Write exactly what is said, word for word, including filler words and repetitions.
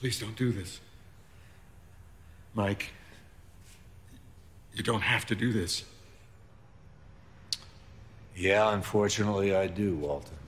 Please don't do this. Mike, you don't have to do this. Yeah, unfortunately I do, Walter.